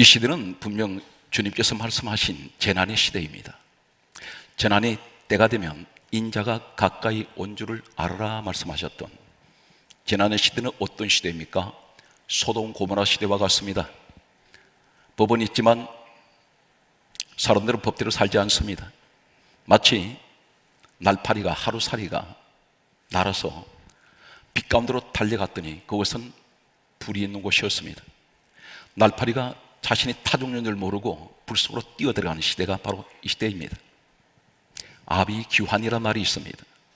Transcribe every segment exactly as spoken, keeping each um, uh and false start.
이 시대는 분명 주님께서 말씀하신 재난의 시대입니다. 재난의 때가 되면 인자가 가까이 온 줄을 알아라 말씀하셨던 재난의 시대는 어떤 시대입니까? 소돔 고모라 시대와 같습니다. 법은 있지만 사람들은 법대로 살지 않습니다. 마치 날파리가 하루살이가 날아서 빛 가운데로 달려갔더니 그것은 불이 있는 곳이었습니다. 날파리가 자신이 타종인 줄 모르고 불 속으로 뛰어들어가는 시대가 바로 이 시대입니다. 아비규환이라는 말이 있습니다.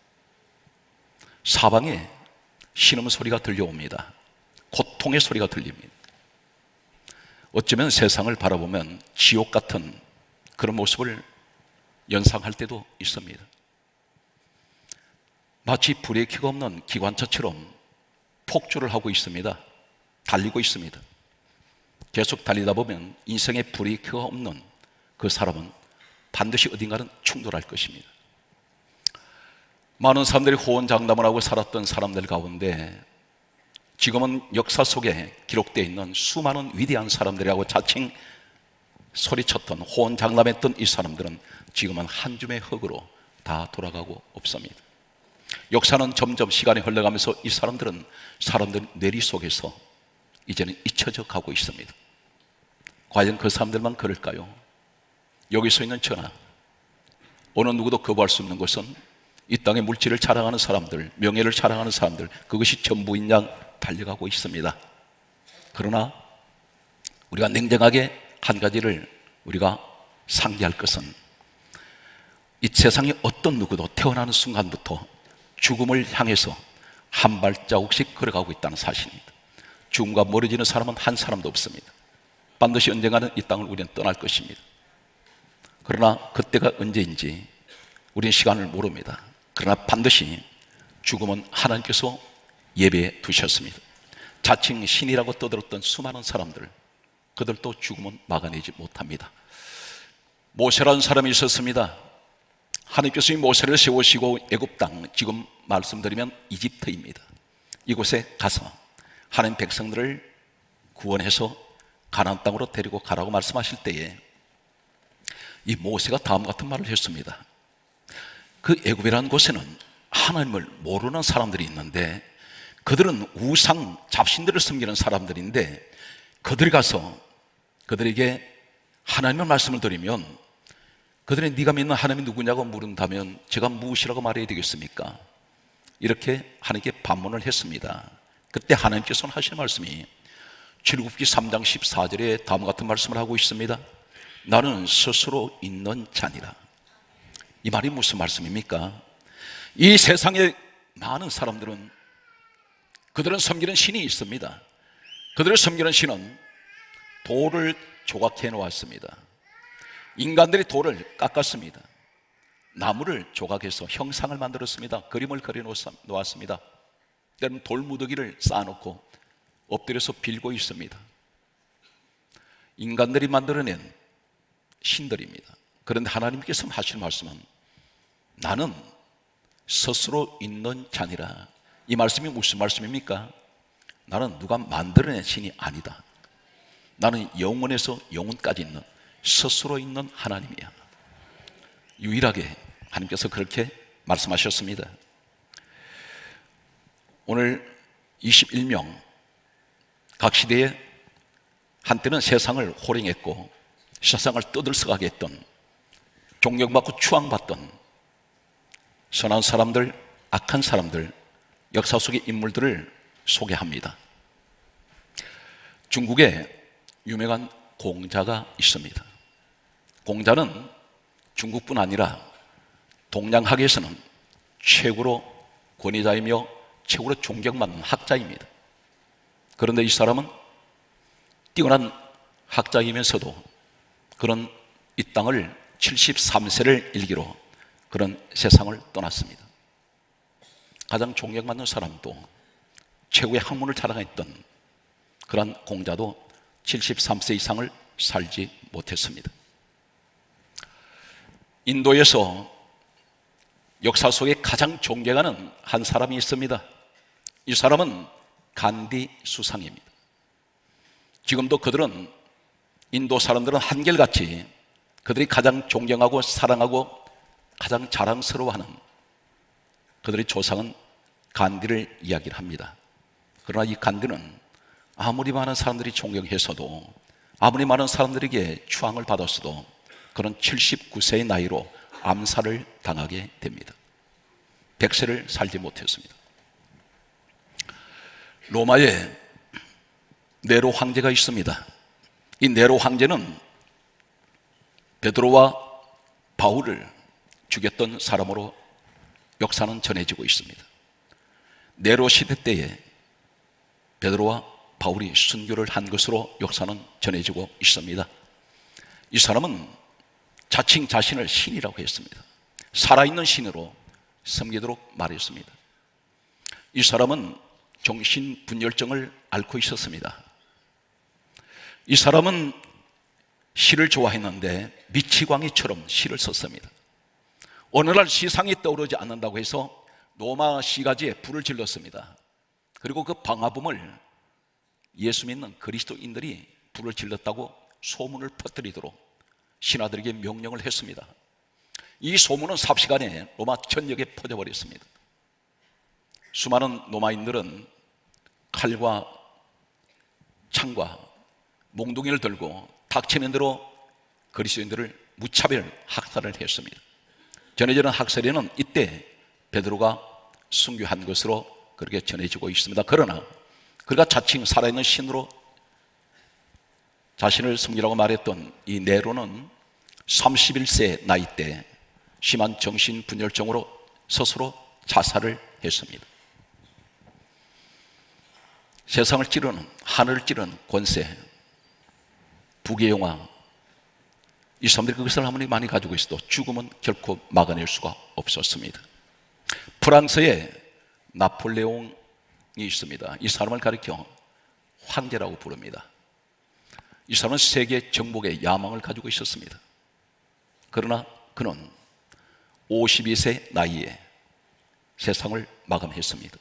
사방에 신음 소리가 들려옵니다. 고통의 소리가 들립니다. 어쩌면 세상을 바라보면 지옥 같은 그런 모습을 연상할 때도 있습니다. 마치 브레이크가 없는 기관차처럼 폭주를 하고 있습니다. 달리고 있습니다. 계속 달리다 보면 인생에 브레이크가 없는 그 사람은 반드시 어딘가는 충돌할 것입니다. 많은 사람들이 호언장담을 하고 살았던 사람들 가운데 지금은 역사 속에 기록되어 있는 수많은 위대한 사람들이라고 자칭 소리쳤던 호언장담했던 이 사람들은 지금은 한 줌의 흙으로 다 돌아가고 없습니다. 역사는 점점 시간이 흘러가면서 이 사람들은 사람들 뇌리 속에서 이제는 잊혀져 가고 있습니다. 과연 그 사람들만 그럴까요? 여기 서 있는 저나 어느 누구도 거부할 수 없는 것은 이 땅의 물질을 자랑하는 사람들, 명예를 자랑하는 사람들, 그것이 전부인 양 달려가고 있습니다. 그러나 우리가 냉정하게 한 가지를 우리가 상기할 것은 이 세상에 어떤 누구도 태어나는 순간부터 죽음을 향해서 한 발자국씩 걸어가고 있다는 사실입니다. 죽음과 멀어지는 사람은 한 사람도 없습니다. 반드시 언젠가는 이 땅을 우리는 떠날 것입니다. 그러나 그때가 언제인지 우리는 시간을 모릅니다. 그러나 반드시 죽음은 하나님께서 예배해 두셨습니다. 자칭 신이라고 떠들었던 수많은 사람들, 그들도 죽음은 막아내지 못합니다. 모세라는 사람이 있었습니다. 하나님께서 이 모세를 세우시고 애굽 땅, 지금 말씀드리면 이집트입니다. 이곳에 가서 하나님 백성들을 구원해서 가나안 땅으로 데리고 가라고 말씀하실 때에 이 모세가 다음 같은 말을 했습니다. 그 애굽이라는 곳에는 하나님을 모르는 사람들이 있는데 그들은 우상 잡신들을 섬기는 사람들인데 그들이 가서 그들에게 하나님의 말씀을 드리면 그들이 네가 믿는 하나님이 누구냐고 물은다면 제가 무엇이라고 말해야 되겠습니까? 이렇게 하나님께 반문을 했습니다. 그때 하나님께서는 하시는 말씀이 출애굽기 삼 장 십사 절에 다음과 같은 말씀을 하고 있습니다. 나는 스스로 있는 자니라. 이 말이 무슨 말씀입니까? 이 세상에 많은 사람들은 그들은 섬기는 신이 있습니다. 그들을 섬기는 신은 돌을 조각해 놓았습니다. 인간들이 돌을 깎았습니다. 나무를 조각해서 형상을 만들었습니다. 그림을 그려 놓았습니다. 때로는 돌무더기를 쌓아놓고 엎드려서 빌고 있습니다. 인간들이 만들어낸 신들입니다. 그런데 하나님께서 하시는 말씀은 나는 스스로 있는 자니라. 이 말씀이 무슨 말씀입니까? 나는 누가 만들어낸 신이 아니다. 나는 영원에서 영원까지 있는 스스로 있는 하나님이야. 유일하게 하나님께서 그렇게 말씀하셨습니다. 오늘 이십일 명, 각 시대에 한때는 세상을 호령했고 세상을 떠들썩하게 했던, 존경받고 추앙받던 선한 사람들, 악한 사람들, 역사 속의 인물들을 소개합니다. 중국에 유명한 공자가 있습니다. 공자는 중국뿐 아니라 동양학에서는 최고로 권위자이며 최고로 존경받는 학자입니다. 그런데 이 사람은 뛰어난 학자이면서도 그런 이 땅을 칠십삼 세를 일기로 그런 세상을 떠났습니다. 가장 존경받는 사람도 최고의 학문을 자랑했던 그런 공자도 칠십삼 세 이상을 살지 못했습니다. 인도에서 역사 속에 가장 존경하는 한 사람이 있습니다. 이 사람은 간디 수상입니다. 지금도 그들은 인도 사람들은 한결같이 그들이 가장 존경하고 사랑하고 가장 자랑스러워하는 그들의 조상은 간디를 이야기를 합니다. 그러나 이 간디는 아무리 많은 사람들이 존경해서도, 아무리 많은 사람들에게 추앙을 받았어도 그는 칠십구 세의 나이로 암살을 당하게 됩니다. 백 세를 살지 못했습니다. 로마에 네로 황제가 있습니다. 이 네로 황제는 베드로와 바울을 죽였던 사람으로 역사는 전해지고 있습니다. 네로 시대 때에 베드로와 바울이 순교를 한 것으로 역사는 전해지고 있습니다. 이 사람은 자칭 자신을 신이라고 했습니다. 살아있는 신으로 섬기도록 말했습니다. 이 사람은 정신분열증을 앓고 있었습니다. 이 사람은 시를 좋아했는데 미치광이처럼 시를 썼습니다. 어느 날 시상이 떠오르지 않는다고 해서 로마 시가지에 불을 질렀습니다. 그리고 그 방화범을 예수 믿는 그리스도인들이 불을 질렀다고 소문을 퍼뜨리도록 신하들에게 명령을 했습니다. 이 소문은 삽시간에 로마 전역에 퍼져버렸습니다. 수많은 로마인들은 칼과 창과 몽둥이를 들고 닥치는 대로 그리스도인들을 무차별 학살을 했습니다. 전해지는 학설에는 이때 베드로가 순교한 것으로 그렇게 전해지고 있습니다. 그러나 그가 자칭 살아있는 신으로 자신을 섬기라고 말했던 이 네로는 삼십일 세 나이 때 심한 정신분열증으로 스스로 자살을 했습니다. 세상을 찌르는, 하늘을 찌르는 권세, 부귀영화, 이 사람들이 그것을 아무리 많이 가지고 있어도 죽음은 결코 막아낼 수가 없었습니다. 프랑스에 나폴레옹이 있습니다. 이 사람을 가리켜 황제라고 부릅니다. 이 사람은 세계 정복의 야망을 가지고 있었습니다. 그러나 그는 오십이 세 나이에 세상을 마감했습니다.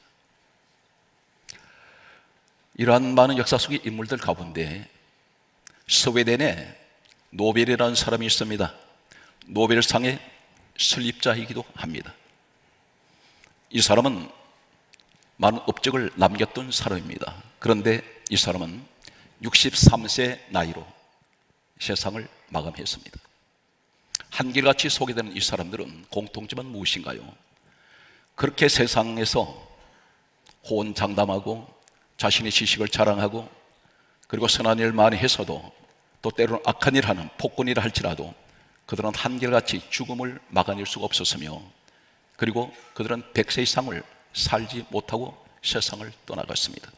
이러한 많은 역사 속의 인물들 가운데 스웨덴에 노벨이라는 사람이 있습니다. 노벨상의 설립자이기도 합니다. 이 사람은 많은 업적을 남겼던 사람입니다. 그런데 이 사람은 육십삼 세 나이로 세상을 마감했습니다. 한결같이 소개되는 이 사람들은 공통점은 무엇인가요? 그렇게 세상에서 호언장담하고 자신의 지식을 자랑하고 그리고 선한 일 많이 해서도 또 때로는 악한 일 하는 폭군이라 할지라도 그들은 한결같이 죽음을 막아낼 수가 없었으며 그리고 그들은 백 세 이상을 살지 못하고 세상을 떠나갔습니다.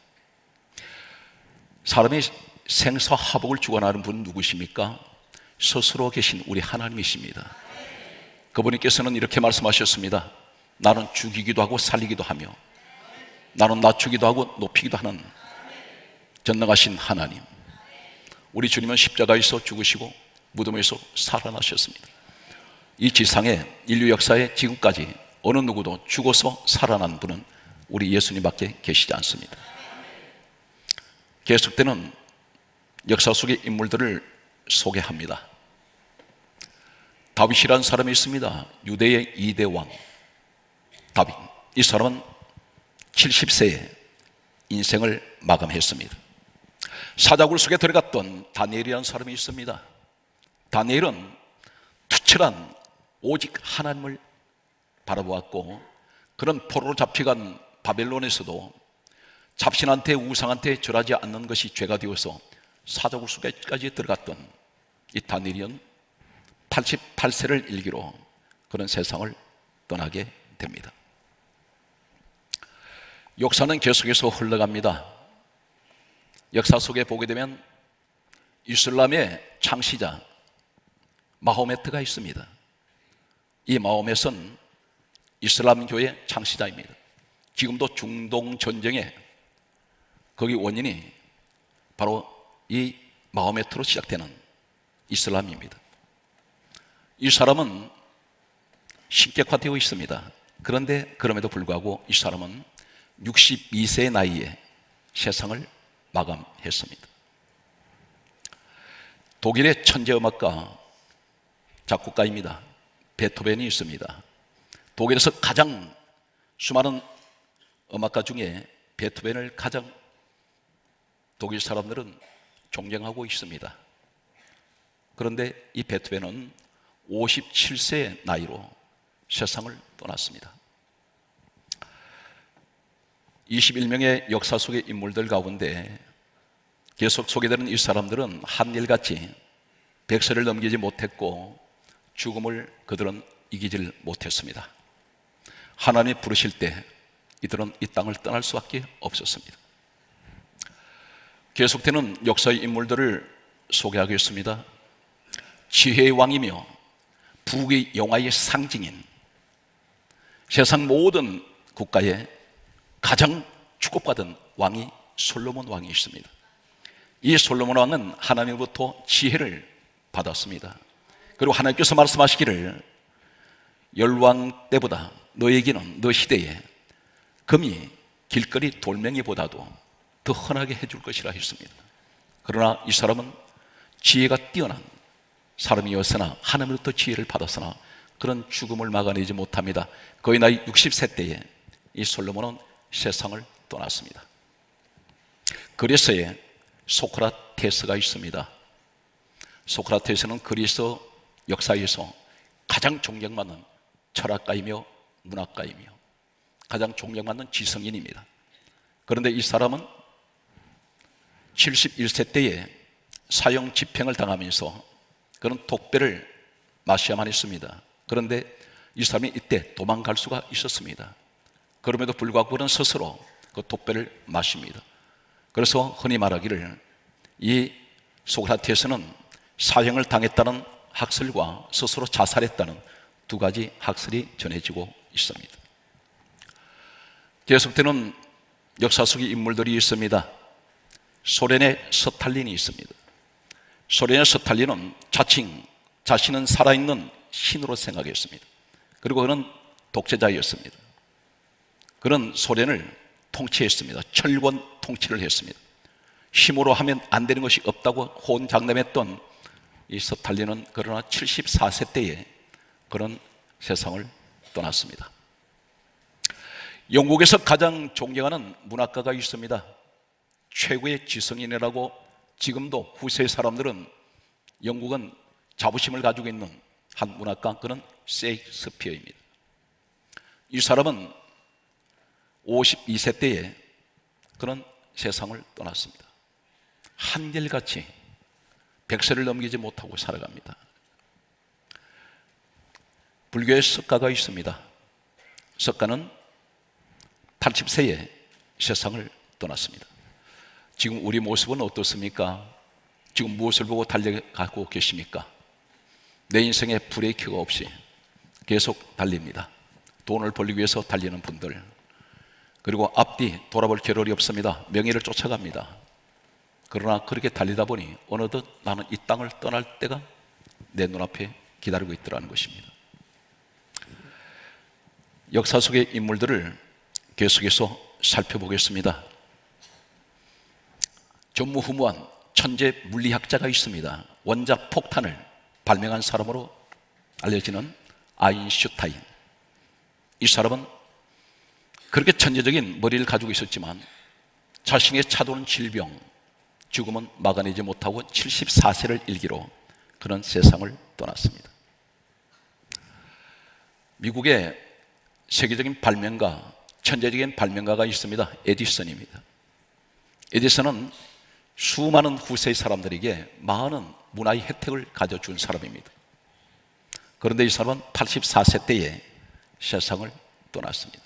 사람의 생사화복을 주관하는 분은 누구십니까? 스스로 계신 우리 하나님이십니다. 그분께서는 이렇게 말씀하셨습니다. 나는 죽이기도 하고 살리기도 하며 나는 낮추기도 하고 높이기도 하는 전능하신 하나님. 우리 주님은 십자가에서 죽으시고 무덤에서 살아나셨습니다. 이 지상에 인류 역사에 지금까지 어느 누구도 죽어서 살아난 분은 우리 예수님밖에 계시지 않습니다. 계속되는 역사 속의 인물들을 소개합니다. 다윗이라는 사람이 있습니다. 유대의 이 대 왕 다윗. 이 사람은 칠십 세에 인생을 마감했습니다. 사자굴 속에 들어갔던 다니엘이라는 사람이 있습니다. 다니엘은 투철한 오직 하나님을 바라보았고 그런 포로로 잡혀간 바벨론에서도 잡신한테 우상한테 절하지 않는 것이 죄가 되어서 사자굴 속에까지 들어갔던 이 다니엘은 팔십팔 세를 일기로 그런 세상을 떠나게 됩니다. 역사는 계속해서 흘러갑니다. 역사 속에 보게 되면 이슬람의 창시자 마호메트가 있습니다. 이 마호메트는 이슬람교의 창시자입니다. 지금도 중동 전쟁의 거기 원인이 바로 이 마호메트로 시작되는 이슬람입니다. 이 사람은 신격화되어 있습니다. 그런데 그럼에도 불구하고 이 사람은 육십이 세 나이에 세상을 마감했습니다. 독일의 천재음악가 작곡가입니다. 베토벤이 있습니다. 독일에서 가장 수많은 음악가 중에 베토벤을 가장 독일 사람들은 존경하고 있습니다. 그런데 이 베토벤은 오십칠 세의 나이로 세상을 떠났습니다. 이십일 명의 역사 속의 인물들 가운데 계속 소개되는 이 사람들은 한일같이 백세를 넘기지 못했고 죽음을 그들은 이기질 못했습니다. 하나님이 부르실 때 이들은 이 땅을 떠날 수밖에 없었습니다. 계속되는 역사의 인물들을 소개하겠습니다. 지혜의 왕이며 부귀 영화의 상징인 세상 모든 국가에 가장 축복받은 왕이 솔로몬 왕이 있습니다. 이 솔로몬 왕은 하나님으로부터 지혜를 받았습니다. 그리고 하나님께서 말씀하시기를 열왕 때보다 너에게는 너 시대에 금이 길거리 돌멩이보다도 더 흔하게 해줄 것이라 했습니다. 그러나 이 사람은 지혜가 뛰어난 사람이었으나 하나님으로부터 지혜를 받았으나 그런 죽음을 막아내지 못합니다. 거의 나이 육십 세 때에 이 솔로몬은 세상을 떠났습니다. 그리스에 소크라테스가 있습니다. 소크라테스는 그리스 역사에서 가장 존경받는 철학가이며 문학가이며 가장 존경받는 지성인입니다. 그런데 이 사람은 칠십일 세 때에 사형 집행을 당하면서 그런 독배를 마셔야만 했습니다. 그런데 이 사람이 이때 도망갈 수가 있었습니다. 그럼에도 불구하고 그는 스스로 그 독배를 마십니다. 그래서 흔히 말하기를 이 소크라테스는 사형을 당했다는 학설과 스스로 자살했다는 두 가지 학설이 전해지고 있습니다. 계속되는 역사 속의 인물들이 있습니다. 소련의 스탈린이 있습니다. 소련의 스탈린은 자칭 자신은 살아있는 신으로 생각했습니다. 그리고 그는 독재자였습니다. 그는 소련을 통치했습니다. 철권 통치를 했습니다. 힘으로 하면 안 되는 것이 없다고 호언장담했던 이 스탈린은 그러나 칠십사 세 때에 그런 세상을 떠났습니다. 영국에서 가장 존경하는 문학가가 있습니다. 최고의 지성인이라고 지금도 후세 사람들은 영국은 자부심을 가지고 있는 한 문학가, 그는 셰익스피어입니다. 이 사람은 오십이 세 때에 그는 세상을 떠났습니다. 한결같이 백세를 넘기지 못하고 살아갑니다. 불교의 석가가 있습니다. 석가는 팔십 세에 세상을 떠났습니다. 지금 우리 모습은 어떻습니까? 지금 무엇을 보고 달려가고 계십니까? 내 인생에 브레이크가 없이 계속 달립니다. 돈을 벌기 위해서 달리는 분들, 그리고 앞뒤 돌아볼 겨를이 없습니다. 명예를 쫓아갑니다. 그러나 그렇게 달리다 보니 어느덧 나는 이 땅을 떠날 때가 내 눈앞에 기다리고 있더라는 것입니다. 역사 속의 인물들을 계속해서 살펴보겠습니다. 전무후무한 천재 물리학자가 있습니다. 원자 폭탄을 발명한 사람으로 알려지는 아인슈타인. 이 사람은 그렇게 천재적인 머리를 가지고 있었지만 자신의 찾아오는 질병, 죽음은 막아내지 못하고 칠십사 세를 일기로 그런 세상을 떠났습니다. 미국의 세계적인 발명가, 천재적인 발명가가 있습니다. 에디슨입니다. 에디슨은 수많은 후세의 사람들에게 많은 문화의 혜택을 가져준 사람입니다. 그런데 이 사람은 팔십사 세 때에 세상을 떠났습니다.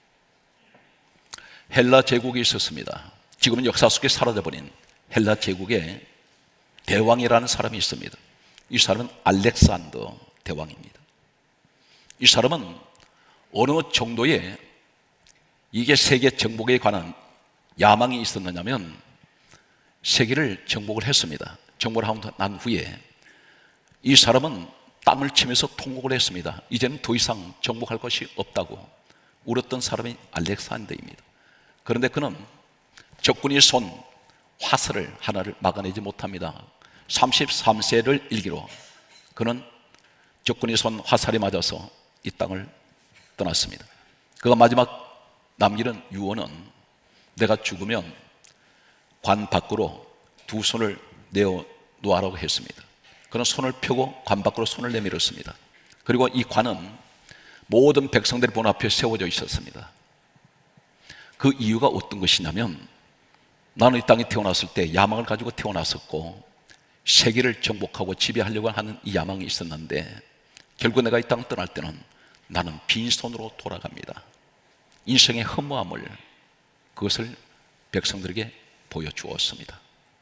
헬라 제국이 있었습니다. 지금은 역사 속에 사라져버린 헬라 제국의 대왕이라는 사람이 있습니다. 이 사람은 알렉산더 대왕입니다. 이 사람은 어느 정도의 이게 세계 정복에 관한 야망이 있었느냐면 세계를 정복을 했습니다. 정복을 하고 난 후에 이 사람은 땅을 치면서 통곡을 했습니다. 이제는 더 이상 정복할 것이 없다고 울었던 사람이 알렉산더입니다. 그런데 그는 적군이 쏜 화살을 하나를 막아내지 못합니다. 삼십삼 세를 일기로 그는 적군이 쏜 화살에 맞아서 이 땅을 떠났습니다. 그가 마지막 남기는 유언은 내가 죽으면 관 밖으로 두 손을 내어 놓아라고 했습니다. 그는 손을 펴고 관 밖으로 손을 내밀었습니다. 그리고 이 관은 모든 백성들의 본 앞에 세워져 있었습니다. 그 이유가 어떤 것이냐면 나는 이 땅에 태어났을 때 야망을 가지고 태어났었고 세계를 정복하고 지배하려고 하는 이 야망이 있었는데 결국 내가 이 땅을 떠날 때는 나는 빈손으로 돌아갑니다. 인생의 허무함을 그것을 백성들에게 보여주었습니다.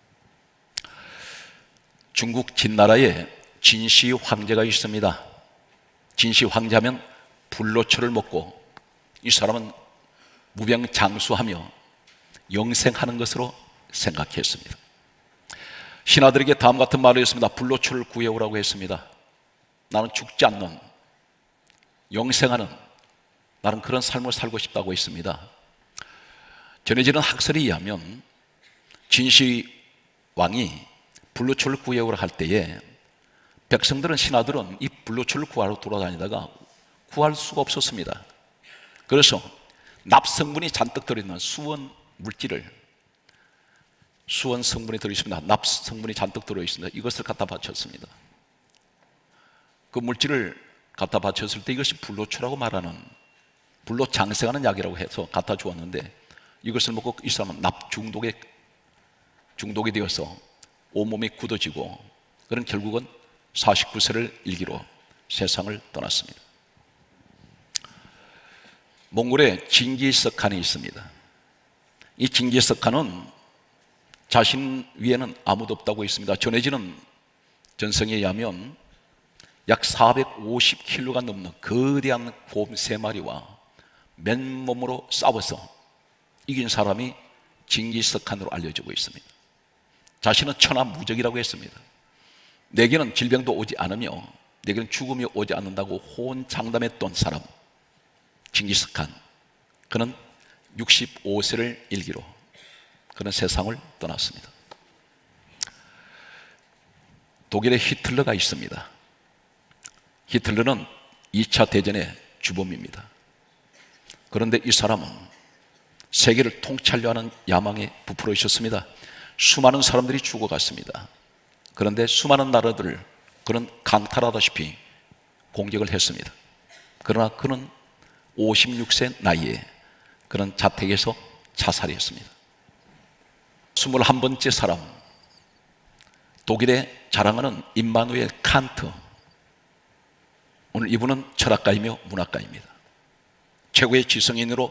중국 진나라에 진시 황제가 있습니다. 진시 황제하면 불로초를 먹고 이 사람은 무병장수하며 영생하는 것으로 생각했습니다. 신하들에게 다음 같은 말을 했습니다. 불로초를 구해오라고 했습니다. 나는 죽지 않는 영생하는 나는 그런 삶을 살고 싶다고 했습니다. 전해지는 학설에 의하면 진시 왕이 불로초를 구해오라 할 때에 백성들은 신하들은 이 불로초를 구하러 돌아다니다가 구할 수가 없었습니다. 그래서 납성분이 잔뜩 들어있는 수원 물질을 수원 성분이 들어있습니다. 납성분이 잔뜩 들어있습니다. 이것을 갖다 바쳤습니다. 그 물질을 갖다 바쳤을 때 이것이 불로초라고 말하는 불로 장생하는 약이라고 해서 갖다 주었는데 이것을 먹고 이 사람은 납 중독에 중독이 되어서 온몸이 굳어지고 그는 결국은 사십구 세를 일기로 세상을 떠났습니다. 몽골에 징기스칸이 있습니다. 이 징기스칸은 자신 위에는 아무도 없다고 있습니다. 전해지는 전성에 의하면 약 사백오십 킬로가 넘는 거대한 곰 세 마리와 맨몸으로 싸워서 이긴 사람이 징기스칸으로 알려지고 있습니다. 자신은 천하무적이라고 했습니다. 내게는 질병도 오지 않으며 내게는 죽음이 오지 않는다고 호언장담했던 사람 징기스칸. 그는 육십오 세를 일기로 그는 세상을 떠났습니다. 독일에 히틀러가 있습니다. 히틀러는 이 차 대전의 주범입니다. 그런데 이 사람은 세계를 통찰려 하는 야망에 부풀어 있었습니다. 수많은 사람들이 죽어갔습니다. 그런데 수많은 나라들을 그는 강탈하다시피 공격을 했습니다. 그러나 그는 오십육 세 나이에 그는 자택에서 자살했습니다. 스물한 번째 사람, 독일의 자랑하는 임마누엘 칸트. 오늘 이분은 철학가이며 문학가입니다. 최고의 지성인으로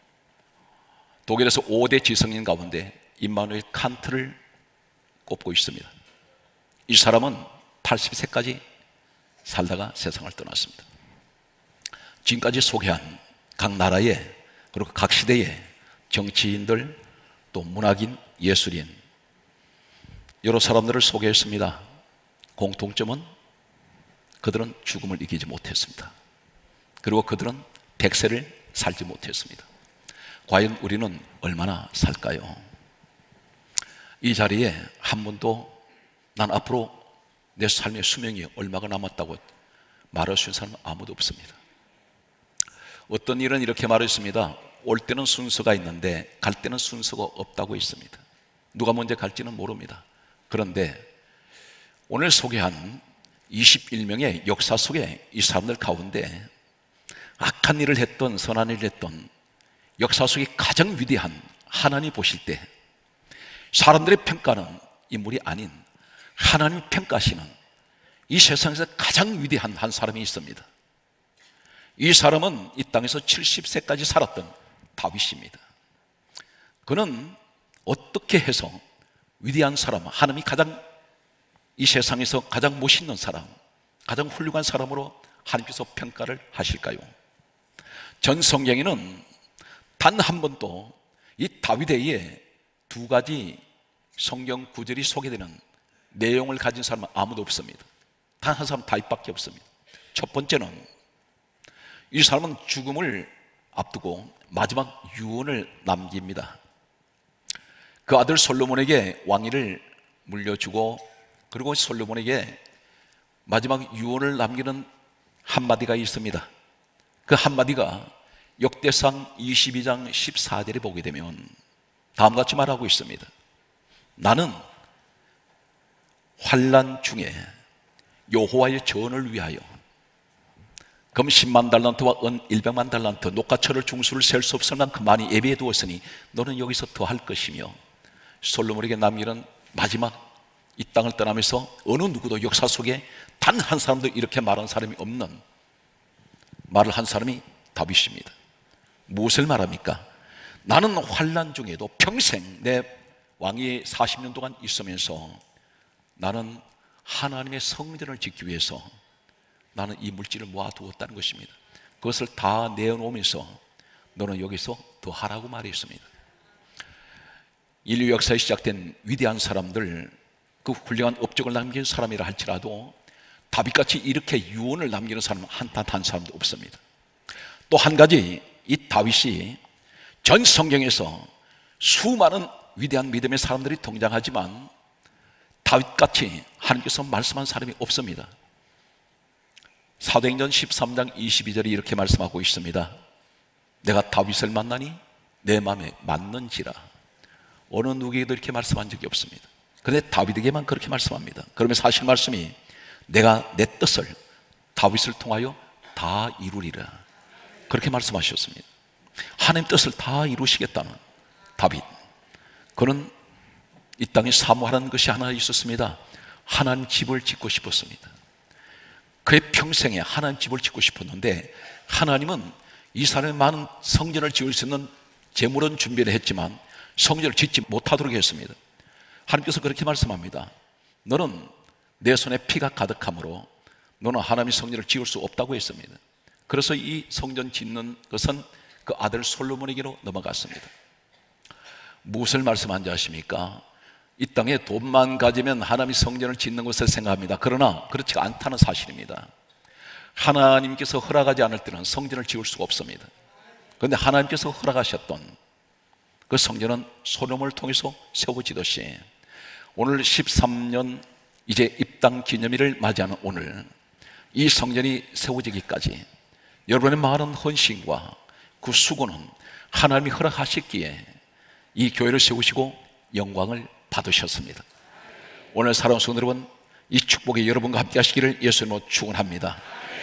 독일에서 오 대 지성인 가운데 임마누엘 칸트를 꼽고 있습니다. 이 사람은 팔십 세까지 살다가 세상을 떠났습니다. 지금까지 소개한 각 나라의 그리고 각 시대의 정치인들 또 문학인, 예술인 여러 사람들을 소개했습니다. 공통점은 그들은 죽음을 이기지 못했습니다. 그리고 그들은 백세를 살지 못했습니다. 과연 우리는 얼마나 살까요? 이 자리에 한 분도 난 앞으로 내 삶의 수명이 얼마가 남았다고 말할 수 있는 사람은 아무도 없습니다. 어떤 일은 이렇게 말했습니다. 올 때는 순서가 있는데 갈 때는 순서가 없다고 있습니다. 누가 먼저 갈지는 모릅니다. 그런데 오늘 소개한 이십일 명의 역사 속에 이 사람들 가운데 악한 일을 했던 선한 일을 했던 역사 속에 가장 위대한 하나님 보실 때 사람들의 평가는 인물이 아닌 하나님이 평가하시는 이 세상에서 가장 위대한 한 사람이 있습니다. 이 사람은 이 땅에서 칠십 세까지 살았던 다윗입니다. 그는 어떻게 해서 위대한 사람, 하나님이 가장 이 세상에서 가장 멋있는 사람, 가장 훌륭한 사람으로 하나님께서 평가를 하실까요? 전 성경에는 단 한 번도 이 다윗의 두 가지 성경 구절이 소개되는 내용을 가진 사람은 아무도 없습니다. 단 한 사람 다윗밖에 없습니다. 첫 번째는 이 사람은 죽음을 앞두고 마지막 유언을 남깁니다. 그 아들 솔로몬에게 왕위를 물려주고 그리고 솔로몬에게 마지막 유언을 남기는 한마디가 있습니다. 그 한마디가 역대상 이십이 장 십사 절에 보게 되면 다음같이 말하고 있습니다. 나는 환난 중에 여호와의 전을 위하여 금 십만 달란트와 은 일백만 달란트, 녹과 철을 중수를 셀 수 없을 만큼 많이 예비해 두었으니 너는 여기서 더할 것이며, 솔로몬에게 남기는 마지막 이 땅을 떠나면서 어느 누구도 역사 속에 단 한 사람도 이렇게 말한 사람이 없는 말을 한 사람이 다윗입니다. 무엇을 말합니까? 나는 환난 중에도 평생 내 왕위 사십 년 동안 있으면서 나는 하나님의 성전을 짓기 위해서 나는 이 물질을 모아두었다는 것입니다. 그것을 다 내어놓으면서 너는 여기서 더 하라고 말했습니다. 인류 역사에 시작된 위대한 사람들, 그 훌륭한 업적을 남긴 사람이라 할지라도 다윗같이 이렇게 유언을 남기는 사람은 한 단 한 사람도 없습니다. 또 한 가지, 이 다윗이 전 성경에서 수많은 위대한 믿음의 사람들이 등장하지만 다윗같이 하나님께서 말씀한 사람이 없습니다. 사도행전 십삼 장 이십이 절이 이렇게 말씀하고 있습니다. 내가 다윗을 만나니 내 마음에 맞는지라. 어느 누구에게도 이렇게 말씀한 적이 없습니다. 그런데 다윗에게만 그렇게 말씀합니다. 그러면 사실 말씀이 내가 내 뜻을 다윗을 통하여 다 이루리라, 그렇게 말씀하셨습니다. 하나님 뜻을 다 이루시겠다는 다윗, 그는 이 땅에 사모하는 것이 하나 있었습니다. 하나님 집을 짓고 싶었습니다. 그의 평생에 하나님 집을 짓고 싶었는데 하나님은 이 사람의 많은 성전을 지을 수 있는 재물은 준비를 했지만 성전을 짓지 못하도록 했습니다. 하나님께서 그렇게 말씀합니다. 너는 내 손에 피가 가득하므로 너는 하나님의 성전을 지을 수 없다고 했습니다. 그래서 이 성전 짓는 것은 그 아들 솔로몬에게로 넘어갔습니다. 무엇을 말씀한지 아십니까? 이 땅에 돈만 가지면 하나님의 성전을 짓는 것을 생각합니다. 그러나 그렇지 않다는 사실입니다. 하나님께서 허락하지 않을 때는 성전을 지을 수가 없습니다. 그런데 하나님께서 허락하셨던 그 성전은 솔로몬을 통해서 세워지듯이 오늘 십삼 년 이제 입당 기념일을 맞이하는 오늘 이 성전이 세워지기까지 여러분의 많은 헌신과 그 수고는 하나님이 허락하셨기에 이 교회를 세우시고 영광을 받으셨습니다. 오늘 사랑하는 성도 여러분, 이 축복이 여러분과 함께 하시기를 예수님으로 축원합니다.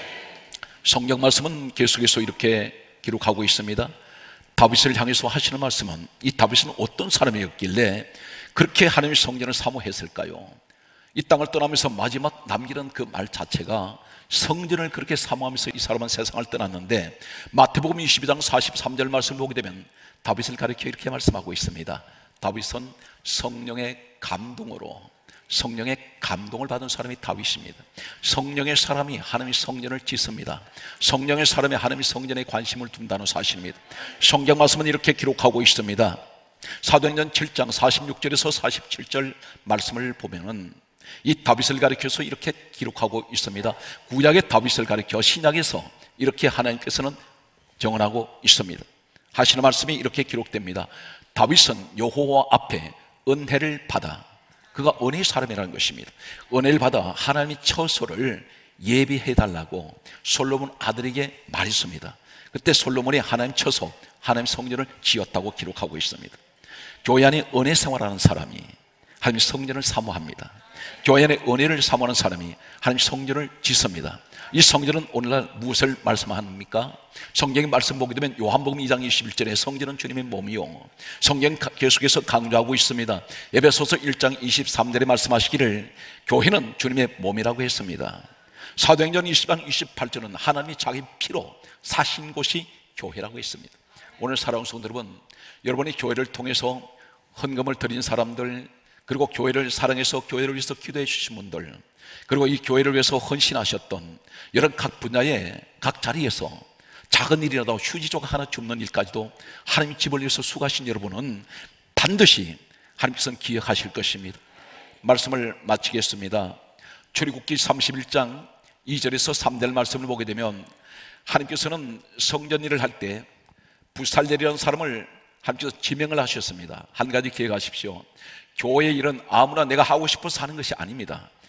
성경 말씀은 계속해서 이렇게 기록하고 있습니다. 다윗을 향해서 하시는 말씀은 이 다윗은 어떤 사람이었길래 그렇게 하나님의 성전을 사모했을까요? 이 땅을 떠나면서 마지막 남기는 그 말 자체가 성전을 그렇게 사모하면서 이 사람은 세상을 떠났는데, 마태복음 이십이 장 사십삼 절 말씀을 보게 되면 다윗을 가리켜 이렇게 말씀하고 있습니다. 다윗은 성령의 감동으로, 성령의 감동을 받은 사람이 다윗입니다. 성령의 사람이 하나님의 성전을 짓습니다. 성령의 사람이 하나님의 성전에 관심을 둔다는 사실입니다. 성경 말씀은 이렇게 기록하고 있습니다. 사도행전 칠 장 사십육 절에서 사십칠 절 말씀을 보면은 이 다윗을 가리켜서 이렇게 기록하고 있습니다. 구약의 다윗을 가리켜 신약에서 이렇게 하나님께서는 정언하고 있습니다. 하시는 말씀이 이렇게 기록됩니다. 다윗은 여호와 앞에 은혜를 받아, 그가 은혜의 사람이라는 것입니다. 은혜를 받아 하나님의 처소를 예비해달라고 솔로몬 아들에게 말했습니다. 그때 솔로몬이 하나님 처소, 하나님 성전을 지었다고 기록하고 있습니다. 교회 안에 은혜 생활하는 사람이 하나님 성전을 사모합니다. 교회 안에 은혜를 사모하는 사람이 하나님 성전을 짓습니다. 이 성전은 오늘날 무엇을 말씀합니까? 성경의 말씀 보게 되면 요한복음 이 장 이십일 절에 성전은 주님의 몸이요, 성경 계속해서 강조하고 있습니다. 에베소서 일 장 이십삼 절에 말씀하시기를 교회는 주님의 몸이라고 했습니다. 사도행전 이십 장 이십팔 절은 하나님이 자기 피로 사신 곳이 교회라고 했습니다. 오늘 사랑하는 성도 여러분, 여러분이 교회를 통해서 헌금을 드린 사람들, 그리고 교회를 사랑해서 교회를 위해서 기도해 주신 분들, 그리고 이 교회를 위해서 헌신하셨던 이런 각 분야의 각 자리에서 작은 일이라도 휴지 조각 하나 줍는 일까지도 하나님의 집을 위해서 수고하신 여러분은 반드시 하나님께서는 기억하실 것입니다. 말씀을 마치겠습니다. 출애굽기 삼십일 장 이 절에서 삼 절 말씀을 보게 되면 하나님께서는 성전 일을 할 때 부살렐이라는 사람을 하나님께서 지명을 하셨습니다. 한 가지 기억하십시오. 교회의 일은 아무나 내가 하고 싶어서 하는 것이 아닙니다.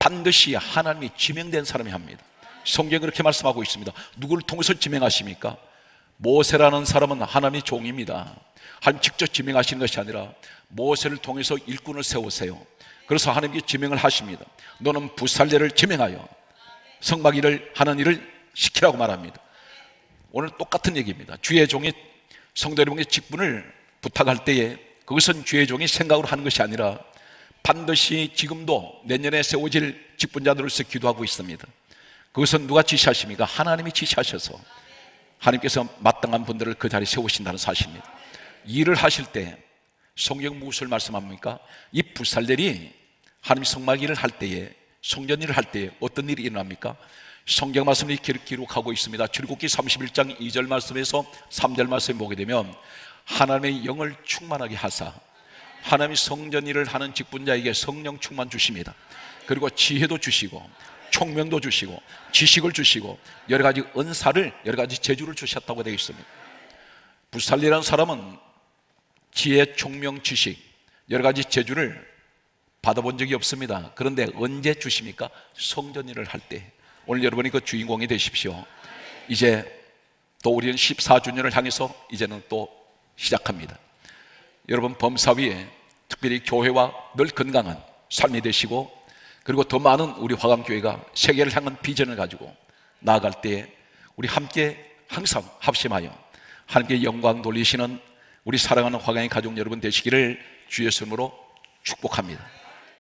반드시 하나님이 지명된 사람이 합니다. 성경이 그렇게 말씀하고 있습니다. 누구를 통해서 지명하십니까? 모세라는 사람은 하나님의 종입니다. 하나님 직접 지명하시는 것이 아니라 모세를 통해서 일꾼을 세우세요. 그래서 하나님께 지명을 하십니다. 너는 부살레를 지명하여 성막 일을 하는 일을 시키라고 말합니다. 오늘 똑같은 얘기입니다. 주의 종이 성도 여러분의 직분을 부탁할 때에 그것은 주의 종이 생각으로 하는 것이 아니라 반드시 지금도 내년에 세워질 직분자들로서 기도하고 있습니다. 그것은 누가 지시하십니까? 하나님이 지시하셔서 하나님께서 마땅한 분들을 그 자리에 세우신다는 사실입니다. 일을 하실 때 성경 무엇을 말씀합니까? 이 부살들이 하나님 성막 일을 할 때에, 성전 일을 할 때에 어떤 일이 일어납니까? 성경 말씀이 기록하고 있습니다. 출애굽기 삼십일 장 이 절 말씀에서 삼 절 말씀 보게 되면 하나님의 영을 충만하게 하사 하나님의 성전 일을 하는 직분자에게 성령 충만 주십니다. 그리고 지혜도 주시고 총명도 주시고 지식을 주시고 여러 가지 은사를, 여러 가지 재주를 주셨다고 되어 있습니다. 부살리라는 사람은 지혜, 총명, 지식 여러 가지 재주를 받아본 적이 없습니다. 그런데 언제 주십니까? 성전 일을 할 때. 오늘 여러분이 그 주인공이 되십시오. 이제 또 우리는 십사 주년을 향해서 이제는 또 시작합니다. 여러분 범사위에 특별히 교회와 늘 건강한 삶이 되시고, 그리고 더 많은 우리 화강교회가 세계를 향한 비전을 가지고 나아갈 때 우리 함께 항상 합심하여 하나님께 영광 돌리시는 우리 사랑하는 화강의 가족 여러분 되시기를 주의 이름으로 축복합니다.